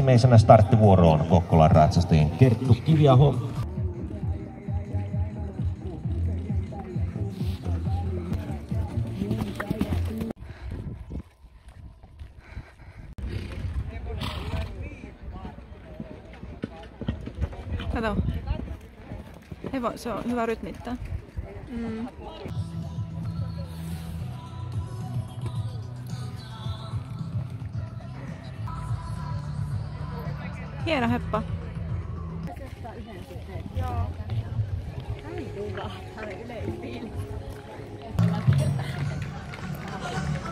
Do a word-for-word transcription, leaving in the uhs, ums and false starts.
viimeisenä starttivuoroon Kokkolan ratsastajien Kerttu Kiviaho. Kato. Hevo, se on hyvä rytmittää. Mm. Hieno heppa. Joo. Hän tulee. Hän yleisfiilis.